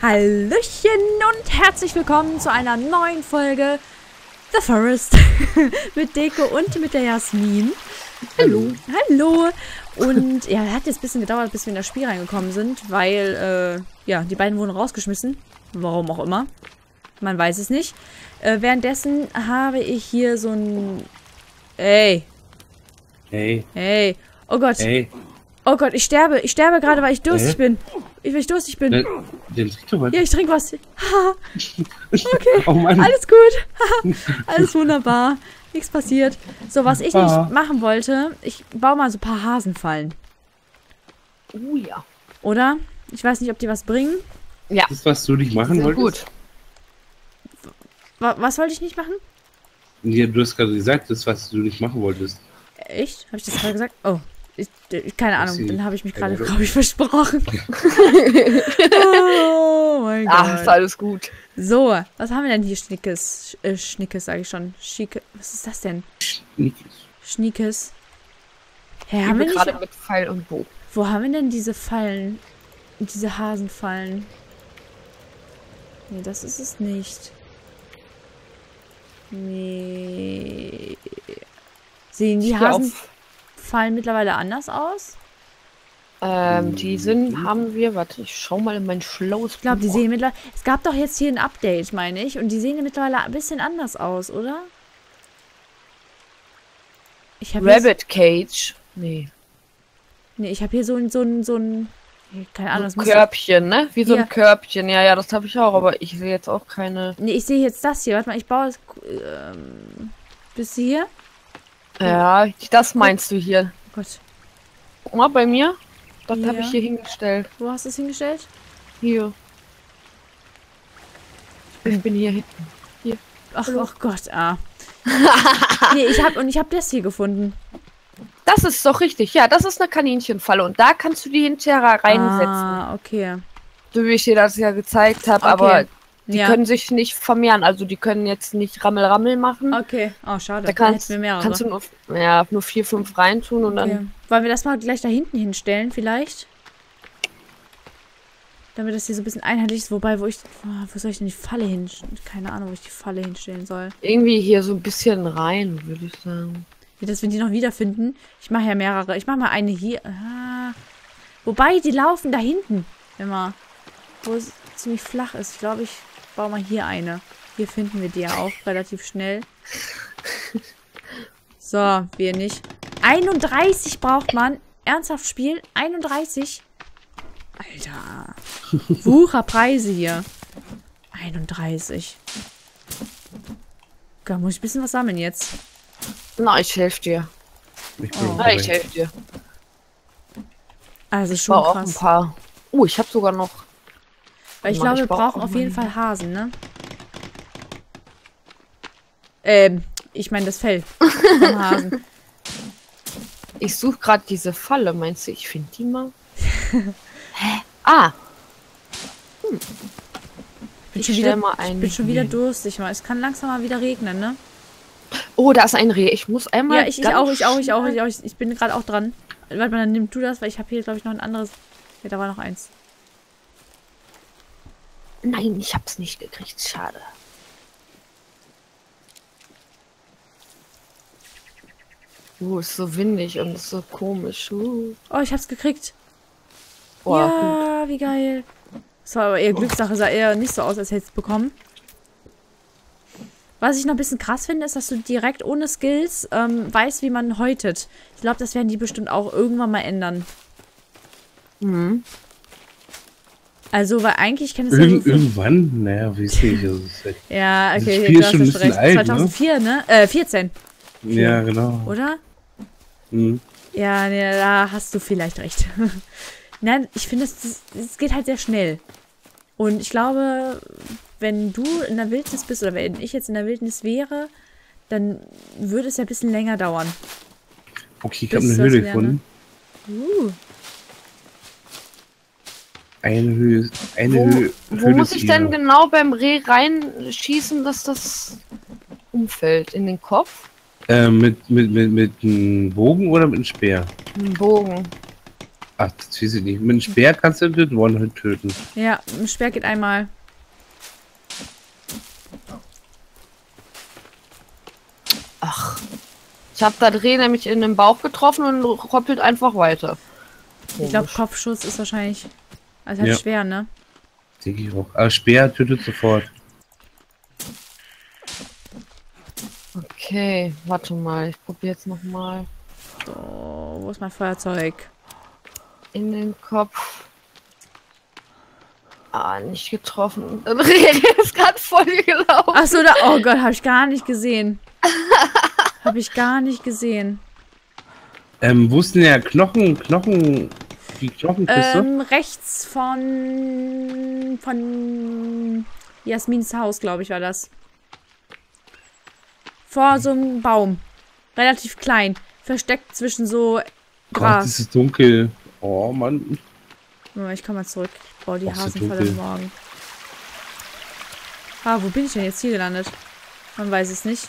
Hallöchen und herzlich willkommen zu einer neuen Folge The Forest mit Deko und mit der Jasmin. Hallo. Hallo. Und ja, hat jetzt ein bisschen gedauert, bis wir in das Spiel reingekommen sind, weil, ja, die beiden wurden rausgeschmissen. Warum auch immer. Man weiß es nicht. Währenddessen habe ich hier so ein... Ey. Hey. Hey. Oh Gott. Hey. Oh Gott, ich sterbe. Ich sterbe gerade, weil ich durstig bin. Weil ich durstig bin. Den trink doch mal. Ja, ich trinke was. Okay, Oh Mann. alles gut. Alles wunderbar. Nichts passiert. So, was ich nicht machen wollte, ich baue mal so ein paar Hasenfallen. Oh ja. Oder? Ich weiß nicht, ob die was bringen. Ja. Das ist, was du nicht machen wolltest? Gut. Was wollte ich nicht machen? Ja, du hast gerade gesagt, das, was du nicht machen wolltest. Echt? Habe ich das gerade gesagt? Oh. Keine Ahnung, dann habe ich mich gerade, Ahnung. glaube ich, versprochen. Oh mein Gott. Ach, ist alles gut. So, was haben wir denn hier? Schnickes, sage ich schon. Schicke, was ist das denn? Schniekes. Hä, haben wir nicht... Gerade mit Pfeil und Bogen. Wo haben wir denn diese Fallen? Diese Hasenfallen? Nee, das ist es nicht. Nee. Sehen die Hasenfallen mittlerweile anders aus? Die haben wir, warte, ich schau mal in mein schlaues Ich glaube, die sehen mittlerweile... Es gab doch jetzt hier ein Update, meine ich. Und die sehen mittlerweile ein bisschen anders aus, oder? Ich habe Rabbit Cage. Nee. Nee, ich habe hier so ein... Keine Ahnung. So ein Körbchen, ne? Wie so ein Körbchen. Ja, ja, das habe ich auch, aber ich sehe jetzt auch keine... Nee, ich sehe jetzt das hier. Warte mal, ich baue es... Bist du hier? Ja, das meinst du hier. Oh Gott. Guck mal, bei mir. Das Ja. habe ich hier hingestellt. Wo hast du es hingestellt? Hier. Ich bin hier hinten. Hier. Ach, oh Gott, Nee, ich hab das hier gefunden. Das ist doch richtig. Ja, das ist eine Kaninchenfalle. Und da kannst du die hinterher reinsetzen. Ah, okay. So wie ich dir das ja gezeigt habe. Okay. Aber die Ja. können sich nicht vermehren. Also die können jetzt nicht Rammel-Rammel machen. Okay. Oh, schade. Da kannst hätten wir mehrere. du nur 4, 5 reintun und Okay. dann... Wollen wir das mal gleich da hinten hinstellen, vielleicht? Damit das hier so ein bisschen einheitlich ist. Wobei, wo soll ich denn die Falle hinstellen? Keine Ahnung, wo ich die Falle hinstellen soll. Irgendwie hier so ein bisschen rein, würde ich sagen. Wie das, wenn die noch wiederfinden. Ich mache ja mehrere. Ich mache mal eine hier. Wobei, die laufen da hinten immer. Wo es ziemlich flach ist. Ich glaube, ich baue mal hier eine. Hier finden wir die ja auch relativ schnell. So, wir nicht. 31 braucht man. Ernsthaft spielen? 31? Alter. Wucherpreise hier. 31. Da muss ich ein bisschen was sammeln jetzt. Na, ich helfe dir. Ich helfe dir. Also Ich schon baue auch ein krass. paar. Ich habe sogar noch... Weil ich Mann, glaube, wir ich brauch brauchen auch auf jeden mal- Fall Hasen, ne? Ich meine das Fell vom Hasen. Ich suche gerade diese Falle. Meinst du, ich finde die mal? Hä? Ah! Ich stell bin schon wieder durstig. Es kann langsam mal wieder regnen, ne? Oh, da ist ein Reh. Ich muss einmal... Ja, ich auch. Ich bin gerade auch dran. Warte mal, dann nimm du das, weil ich habe hier, glaube ich, noch ein anderes. Ja, da war noch eins. Nein, ich hab's nicht gekriegt. Schade. Ist so windig und ist so komisch. Oh, ich hab's gekriegt. Oh, Ja, wie geil. Das war aber eher Glückssache, sah eher nicht so aus, als hätte ich es bekommen. Was ich noch ein bisschen krass finde, ist, dass du direkt ohne Skills weißt, wie man häutet. Ich glaube, das werden die bestimmt auch irgendwann mal ändern. Mhm. Also, weil eigentlich kann es ja so Irgendwann? Naja, wie ist nicht. ja, Das okay, Spiel du ist schon hast ein bisschen recht. alt, ne? 2004, ne? 14, Ja, genau. oder? Mhm. Ja, nee, da hast du vielleicht recht. Nein, ich finde, es geht halt sehr schnell. Und ich glaube, wenn du in der Wildnis bist, oder wenn ich jetzt in der Wildnis wäre, dann würde es ja ein bisschen länger dauern. Okay, ich habe Bis eine das Höhle lernen. gefunden. Eine Höhle. Wo muss ich denn genau beim Reh reinschießen, dass das umfällt? In den Kopf? Mit einem Bogen oder mit einem Speer? Ein Bogen. Ach, das weiß ich nicht. Mit einem Speer kannst du den One-Hit töten. Ja, ein Speer geht einmal. Ach. Ich habe da Dreh nämlich in den Bauch getroffen und roppelt einfach weiter. Ich glaube, Kopfschuss ist wahrscheinlich. Also halt Ja. schwer, ne? Denke ich auch. Aber Speer tötet sofort. Okay, warte mal. Ich probiere jetzt nochmal. So, wo ist mein Feuerzeug? In den Kopf. Ah, nicht getroffen. Dreh ist gerade voll gelaufen. Achso, da. Oh Gott, habe ich gar nicht gesehen. Habe ich gar nicht gesehen. Wo ist denn der Knochen, die Knochenkiste? Rechts von Jasmins Haus, glaube ich, war das. Vor so einem Baum. Relativ klein. Versteckt zwischen so Gott, Gras. es ist dunkel. Oh, Mann. Ich komme mal zurück. Ich baue die Ach, so Hasen voll dunkel. Morgen. Ah, wo bin ich denn jetzt hier gelandet? Man weiß es nicht.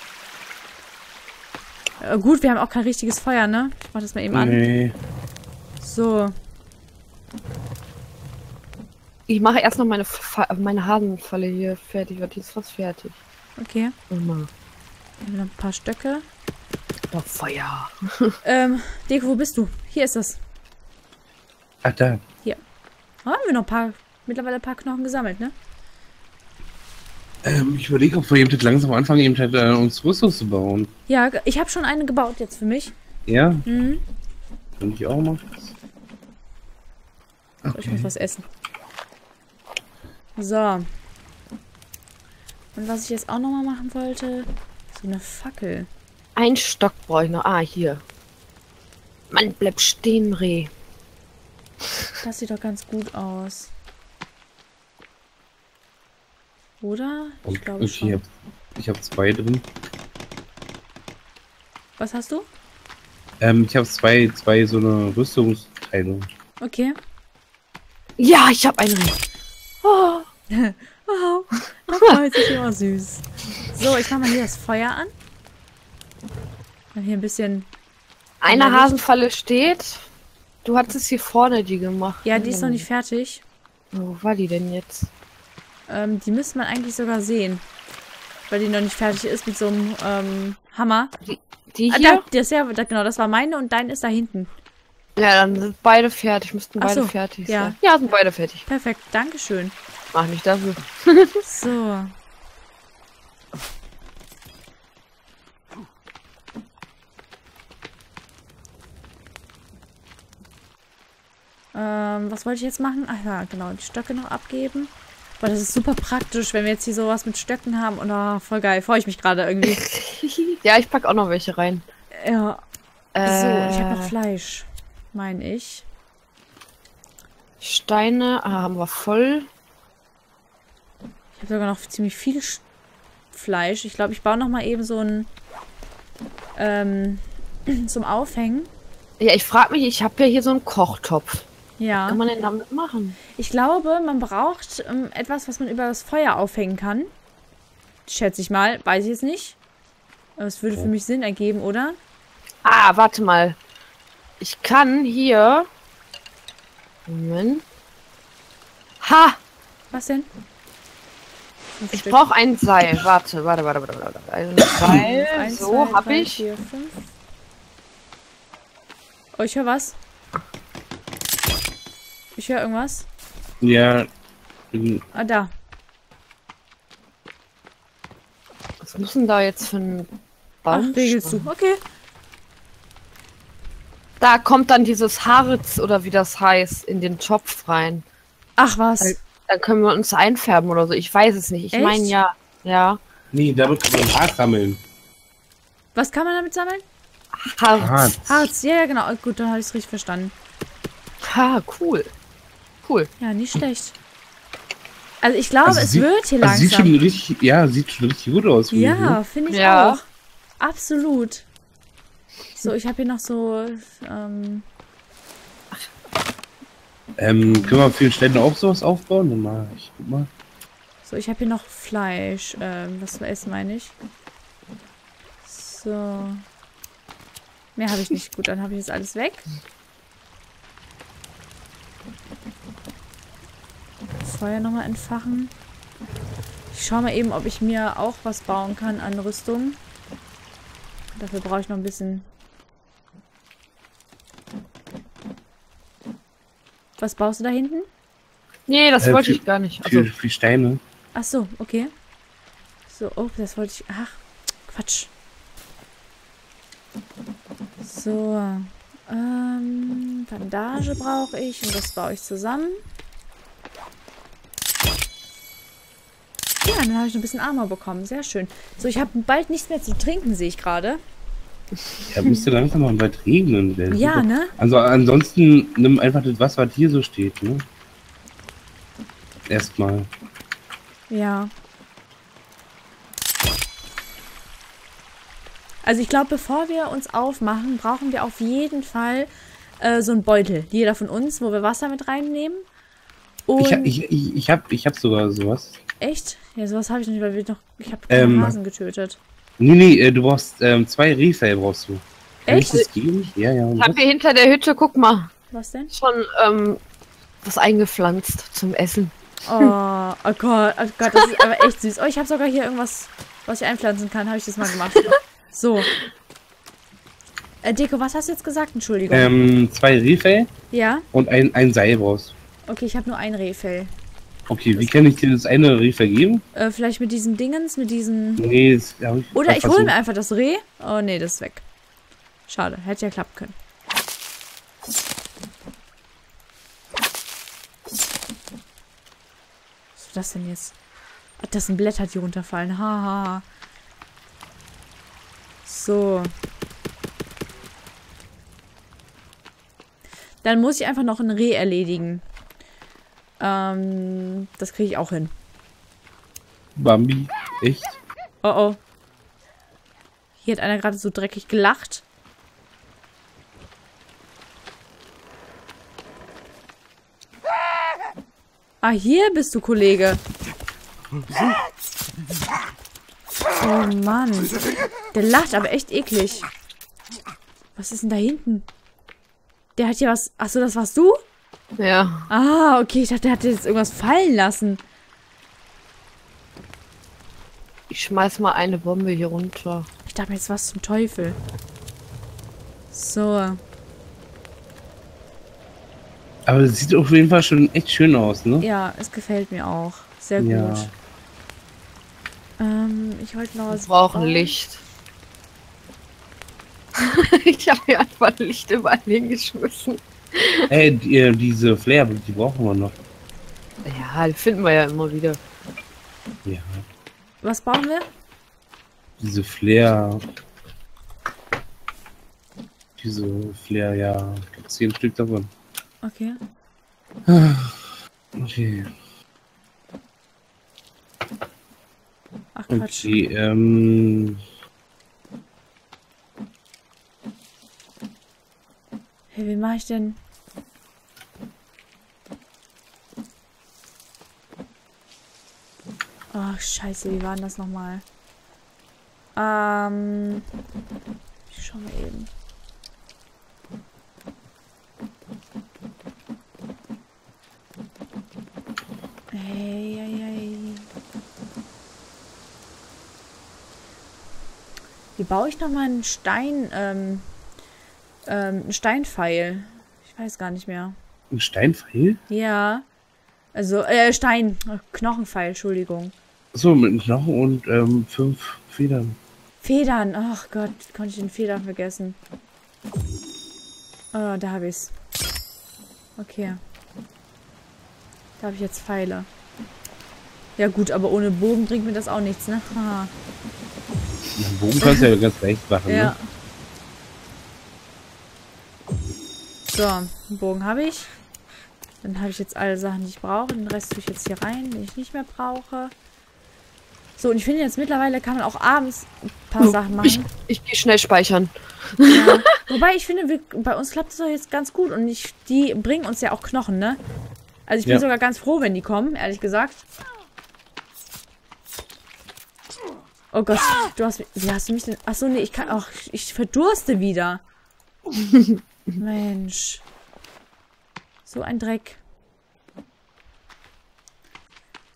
Gut, wir haben auch kein richtiges Feuer, ne? Ich mach das mal eben an. Nee. So. Ich mache erst noch meine Hasenfalle hier fertig, weil die ist fast fertig. Okay. Immer. Hier haben wir noch ein paar Stöcke. Doch Feuer. Deko, wo bist du? Hier ist es. Ach, da. Oh, haben wir noch mittlerweile ein paar Knochen gesammelt, ne? Ich überlege, ob wir eben langsam anfangen, eben uns Rüstung zu bauen. Ja, ich habe schon eine gebaut jetzt für mich. Ja? Mhm. Kann ich auch mal. So, ich muss was essen. So. Und was ich jetzt auch nochmal machen wollte, so eine Fackel. Ein Stock brauche ich noch. Ah, hier. Mann, bleib stehen, Reh. Das sieht doch ganz gut aus. Oder? Ich glaube schon. Ich hab 2 drin. Was hast du? Ich habe zwei so eine Rüstungsteile. Okay. Ja, ich habe einen Reh. Oh. Wow. Das freut sich immer süß. So, ich mache mal hier das Feuer an. Mal hier ein bisschen. Eine Hasenfalle steht. Du hattest hier vorne die gemacht. Ja, die ist noch nicht fertig. Wo war die denn jetzt? Die müsste man eigentlich sogar sehen. Weil die noch nicht fertig ist mit so einem Hammer. Die Ah, hier? genau, das war meine und dein ist da hinten. Ja, dann sind beide fertig. Müssten Ach beide so, fertig ja. sein. Ja, sind beide fertig. Perfekt, dankeschön. Mach nicht dafür. So. Was wollte ich jetzt machen? Ach ja, genau, die Stöcke noch abgeben. Boah, das ist super praktisch, wenn wir jetzt hier sowas mit Stöcken haben. Und voll geil, freue ich mich gerade irgendwie. Ja, ich pack auch noch welche rein. Ja. So, ich habe noch Fleisch, meine ich. Steine haben wir voll. Ich habe sogar noch ziemlich viel Fleisch. Ich glaube, ich baue noch mal eben so ein zum Aufhängen. Ja, ich frage mich, ich habe ja hier so einen Kochtopf. Ja. Was kann man denn damit machen? Ich glaube, man braucht etwas, was man über das Feuer aufhängen kann. Schätze ich mal. Weiß ich jetzt nicht. Aber es würde für mich Sinn ergeben, oder? Ah, warte mal. Ich kann hier... Moment. Ha! Was denn? Ich brauche ein Seil. Warte. Ein Seil. Eins, So, zwei, hab drei, ich. 4, 5. Oh, ich höre was. Ich höre irgendwas. Ja. Ah, da. Was muss denn da jetzt für ein Ach, Baum? regelst du. Okay. Da kommt dann dieses Harz oder wie das heißt in den Topf rein. Ach, was? Dann können wir uns einfärben oder so. Ich weiß es nicht. Ich Echt? meine ja. Ja. Nee, damit kann man Harz sammeln. Was kann man damit sammeln? Harz. Harz. Ja, ja, genau. Gut, dann habe ich es richtig verstanden. Ha, cool. Cool. Ja, nicht schlecht. Also ich glaube, es wird hier Sieht langsam. schon richtig, ja, sieht schon richtig gut aus. finde ich, Ja, ne? finde ich Ja. auch. Absolut. So, ich habe hier noch so. Können wir für den Ständen auch sowas aufbauen? Dann mal, ich guck mal. So, ich habe hier noch Fleisch. Was zu essen, meine ich. So. Mehr habe ich nicht. Gut, dann habe ich jetzt alles weg. Feuer nochmal entfachen. Ich schaue mal eben, ob ich mir auch was bauen kann an Rüstung. Dafür brauche ich noch ein bisschen... Was baust du da hinten? Nee, das wollte ich gar nicht. Also, Für Steine. Ach so, okay. So, oh, das wollte ich... Ach, Quatsch. So. Bandage brauche ich und das baue ich zusammen. Ja, dann habe ich noch ein bisschen Armor bekommen. Sehr schön. So, ich habe bald nichts mehr zu trinken, sehe ich gerade. Ja, müsste langsam mal bald regnen. Ja, ne? Also ansonsten nimm einfach das Wasser, was hier so steht, ne? Erstmal. Ja. Also ich glaube, bevor wir uns aufmachen, brauchen wir auf jeden Fall so einen Beutel. Jeder von uns, wo wir Wasser mit reinnehmen. Und Ich hab sogar sowas. echt? Ja, sowas habe ich nicht, weil ich habe keine Hasen getötet. Nee, du brauchst 2 Refill brauchst du. Kann Echt? ich das geben? Ja. ich habe hier hinter der Hütte, guck mal, Was denn? schon was eingepflanzt zum Essen. Oh Gott, das ist aber echt süß. Oh, ich habe sogar hier irgendwas, was ich einpflanzen kann. Habe ich das mal gemacht. So. Deko, was hast du jetzt gesagt? Entschuldigung. 2 Refill Ja? und ein Seil brauchst du. Okay, ich habe nur ein Rehfell. Okay, wie kann ich dir das eine Refill geben? Vielleicht mit diesen Dingens, mit diesen... Nee, das hab ich Oder ich versucht. hole mir einfach das Reh. Oh nee, das ist weg. Schade, hätte ja klappen können. Was ist das denn jetzt? Ach, das sind Blätter, die runterfallen. Haha. So. Dann muss ich einfach noch ein Reh erledigen. Das kriege ich auch hin. Bambi, echt? Oh oh. Hier hat einer gerade so dreckig gelacht. Ah, hier bist du, Kollege. Oh Mann. Der lacht aber echt eklig. Was ist denn da hinten? Der hat hier was... Achso, das warst du? Ja. Ah, okay. Ich dachte, der hat jetzt irgendwas fallen lassen. Ich schmeiß mal eine Bombe hier runter. Ich dachte mir jetzt, was zum Teufel. So. Aber das sieht auf jeden Fall schon echt schön aus, ne? Ja, es gefällt mir auch. Sehr gut. Ja. Ich wollte noch Wir was... brauchen bauen. Licht. Ich habe mir einfach Licht überall hingeschmissen. Diese Flair, die brauchen wir noch. Ja, die finden wir ja immer wieder. Ja. Was brauchen wir? Diese Flair. Ja. 10 Stück davon. Okay. Okay. Ach, Quatsch. Okay, Hey, wie mache ich denn? Oh, scheiße, wie war denn das nochmal? Ich schau mal eben. Hey. Wie baue ich nochmal einen einen Steinpfeil? Ich weiß gar nicht mehr. ein Steinpfeil? Ja. Also, Knochenpfeil, Entschuldigung. So, mit Knochen und 5 Federn. Federn. Ach Gott, konnte ich den Federn vergessen. Oh, da habe ich's. Okay. Da habe ich jetzt Pfeile. Ja gut, aber ohne Bogen bringt mir das auch nichts, ne? Haha. Den Bogen kannst du ja ganz leicht machen, Ja. ne? So, einen Bogen habe ich. Dann habe ich jetzt alle Sachen, die ich brauche. Den Rest tue ich jetzt hier rein, den ich nicht mehr brauche. So, und ich finde jetzt mittlerweile kann man auch abends ein paar Sachen machen. Ich gehe schnell speichern. Ja. Wobei ich finde, bei uns klappt das doch jetzt ganz gut. Und die bringen uns ja auch Knochen, ne? Also ich bin sogar ganz froh, wenn die kommen, ehrlich gesagt. Oh Gott, wie hast du mich denn... Achso, nee, ich verdurste wieder. Mensch. So ein Dreck.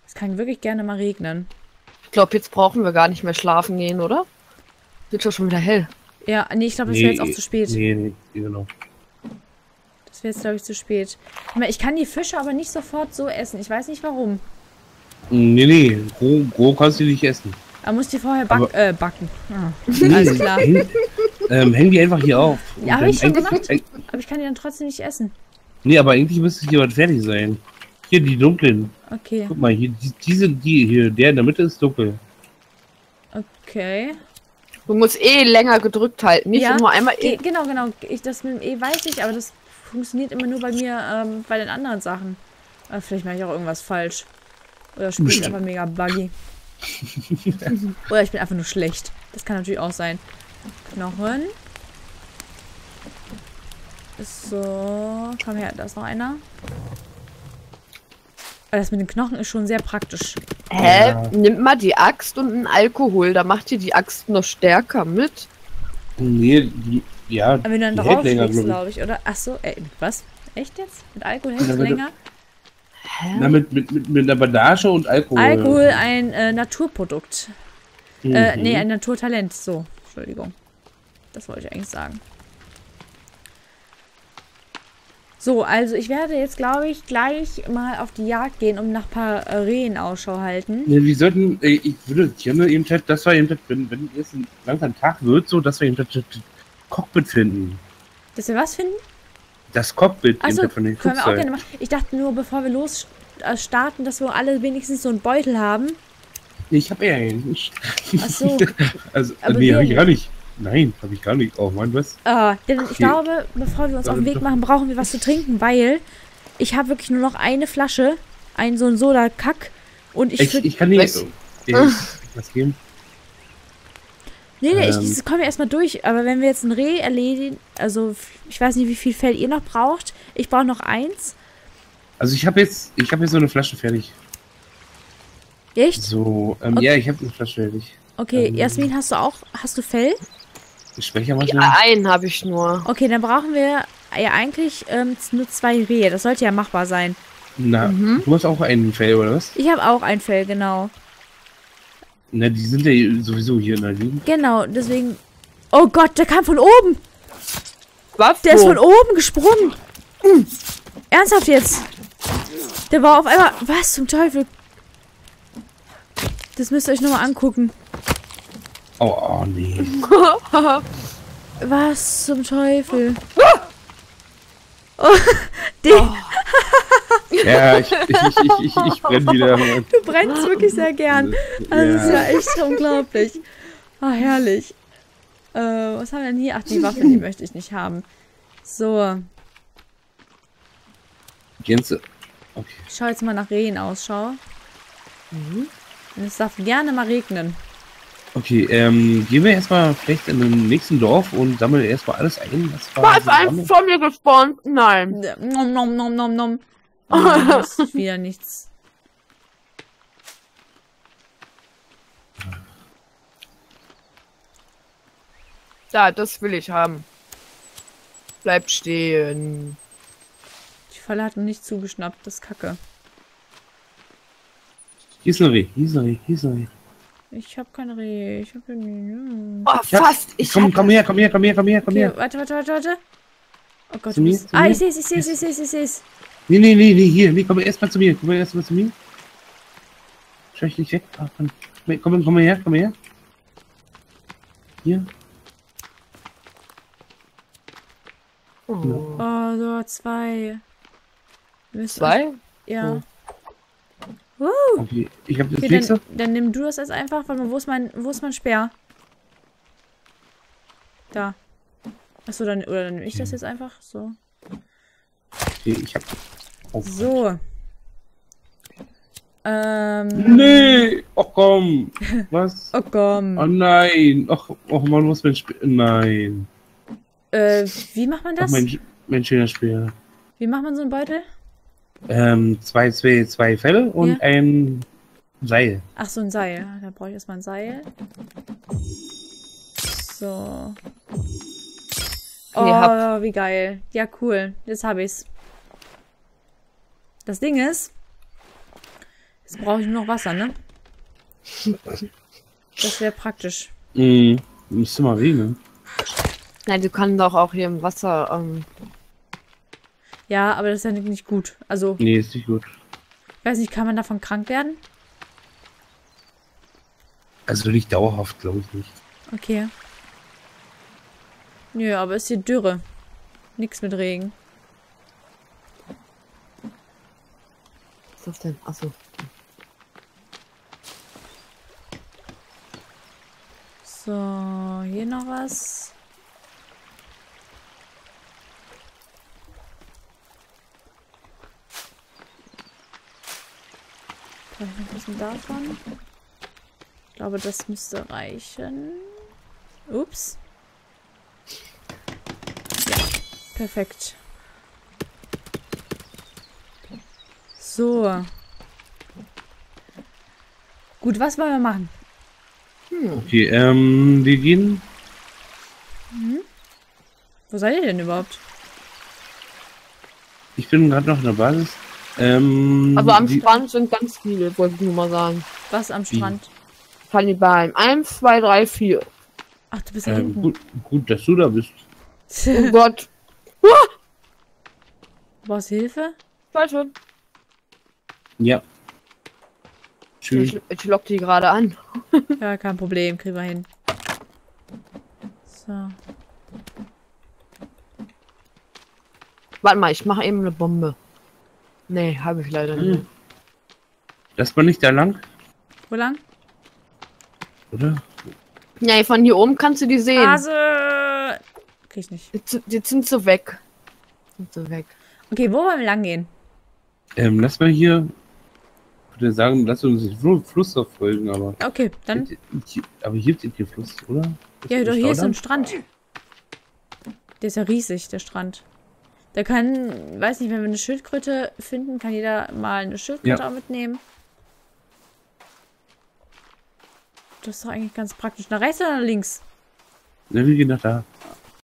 Es kann wirklich gerne mal regnen. Ich glaube, jetzt brauchen wir gar nicht mehr schlafen gehen, oder? Wird doch schon wieder hell. Ja, nee, ich glaube, das wäre jetzt auch zu spät. Nee, genau. Das wäre jetzt, glaube ich, zu spät. Ich kann die Fische aber nicht sofort so essen. Ich weiß nicht, warum. Nee, roh kannst du nicht essen. Man muss die vorher backen. Ah, Nee, alles klar. Häng die einfach hier auf. Ja, habe Und ich schon dann gemacht. Aber ich kann die dann trotzdem nicht essen. Nee, aber eigentlich müsste hier was fertig sein. Hier, die dunklen. Okay. Guck mal, hier, die hier, der in der Mitte ist dunkel. Okay. Du musst länger gedrückt halten, nicht nur einmal Genau. Das mit dem E weiß ich, aber das funktioniert immer nur bei mir, bei den anderen Sachen. Aber vielleicht mache ich auch irgendwas falsch. Oder spielt einfach mega buggy. Oder ich bin einfach nur schlecht. Das kann natürlich auch sein. Knochen. So, komm her, da ist noch einer. Aber das mit den Knochen ist schon sehr praktisch. Hä? Ja. Nimm mal die Axt und einen Alkohol. Da macht ihr die Axt noch stärker mit. Nee, ja. Aber wenn du dann drauf schlägst, glaube ich, oder? Achso, was? Echt jetzt? Mit Alkohol hält es länger? Hä? Na, mit einer Bandage und Alkohol. Alkohol, ein Naturprodukt. Nee, ein Naturtalent. So, Entschuldigung. Das wollte ich eigentlich sagen. So, also ich werde jetzt, glaube ich, gleich mal auf die Jagd gehen, um nach ein paar Rehen Ausschau halten. Nee, wir sollten, ich würde gerne eben, dass wir eben, wenn es langsam Tag wird, so, dass wir eben das Cockpit finden. Dass wir was finden? Das Cockpit Achso, von den können wir auch gerne machen. Ich dachte nur, bevor wir starten, dass wir alle wenigstens so einen Beutel haben. Nee, ich habe ja einen. Achso. Also, nee, habe ich gar nicht. Nein, habe ich gar nicht. Oh Mann, was? Denn ich glaube, bevor wir uns auf den Weg machen, brauchen wir was zu trinken, weil ich habe wirklich nur noch eine Flasche, so ein Soda-Kack und ich kann dir was geben. Nee, ich komme erstmal durch, aber wenn wir jetzt ein Reh erledigen, also ich weiß nicht, wie viel Fell ihr noch braucht. Ich brauche noch 1. Also ich habe jetzt so eine Flasche fertig. Echt? So, okay. Ja, ich habe eine Flasche fertig. Okay, Jasmin, hast du Fell? Speichermaschine? Ja, einen habe ich nur. Okay, dann brauchen wir ja eigentlich nur 2 Rehe. Das sollte ja machbar sein. Na, du hast auch einen Fell, oder was? Ich habe auch ein Fell, genau. Na, die sind ja sowieso hier in der Gegend. Genau, deswegen... Oh Gott, der kam von oben! Was? Der ist von oben gesprungen! Ernsthaft jetzt? Der war auf einmal... Was zum Teufel? Das müsst ihr euch nochmal angucken. Oh, nee. Was zum Teufel? Ja, ich brenne wieder. Du brennst wirklich sehr gern. Also das ist ja echt unglaublich. Ah, herrlich. Was haben wir denn hier? Ach, die Waffe, die möchte ich nicht haben. So. Gänse. Okay. Ich schaue jetzt mal nach Rehen Ausschau. Und es darf gerne mal regnen. Okay, gehen wir erstmal vielleicht in den nächsten Dorf und sammeln erstmal alles ein. Was ist ein von mir gespawnt? Nein. Nom, nom, nom, nom, nom. Oh, das ist wieder nichts. Da, das will ich haben. Bleib stehen. Die Falle hat noch nicht zugeschnappt, das ist Kacke. Hier ist ein Reh, hier ist ein Reh, hier ist ein Reh. Ich hab kein Reh, ich hab kein... Oh, fast. Komm her. Okay, warte. Oh Gott, zu mir, ich seh's. Nee, hier, komm erst mal zu mir, Schau ich dich weg. Komm her. Hier. Oh. Oh, so 2. 2? Ja. Okay, ich hab das Okay, nächste. dann nimm du das jetzt einfach. Warte mal, wo ist mein Speer? Da. Achso, dann nehme ich das jetzt einfach. So. Okay, ich hab... Oh. So. Nee! Oh komm! Was? Oh komm. Oh nein! Och man muss mein Speer... Nein! Wie macht man das? Ach, mein schöner Speer. Wie macht man so einen Beutel? 2 Felle und ein Seil. Ach, so ein Seil. Da brauche ich erstmal ein Seil. So. Oh, wie geil. Ja, cool. Jetzt habe ich's. Das Ding ist, Jetzt brauche ich nur noch Wasser, ne? Das wäre praktisch. Müsste mal regnen. Nein, du kannst doch auch hier im Wasser. Ja, aber das ist ja nicht gut. Also, Nee, ist nicht gut. ich weiß nicht, kann man davon krank werden? Also nicht dauerhaft, glaube ich nicht. Okay. Nö, aber ist hier Dürre. Nix mit Regen. Was ist das denn? Achso. So, hier noch was. Vielleicht noch ein bisschen davon. Ich glaube, das müsste reichen. Ups. Ja, perfekt. So. Gut, was wollen wir machen? Okay, wir gehen. Wo seid ihr denn überhaupt? Ich bin gerade noch in der Basis. Aber am Strand sind ganz viele, wollte ich nur mal sagen. Was am Strand? Kannibalen. 1, 2, 3, 4. Ach, du bist da hinten. Gut, dass du da bist. Oh Gott. Brauchst du Hilfe? Scheiße. Ja. Schön. Ich lock die gerade an. Ja, kein Problem, kriegen wir hin. So. Warte mal, ich mache eben eine Bombe. Nee, habe ich leider nicht. Lass mal nicht da lang, Wo lang? oder? Nee, von hier oben kannst du die sehen. Hase! Krieg ich nicht. Jetzt sind sie weg. Okay, wo wollen wir lang gehen? Lass mal hier. Ich würde sagen, lass uns den Fluss verfolgen, aber. Okay, dann. Aber hier ist kein Fluss, oder? Ja, doch, hier ist ein Strand. Der ist ja riesig, der Strand. Da kann, weiß nicht, wenn wir eine Schildkröte finden, kann jeder mal eine Schildkröte auch mitnehmen. Das ist doch eigentlich ganz praktisch. Nach rechts oder nach links? Ne, wir gehen nach da.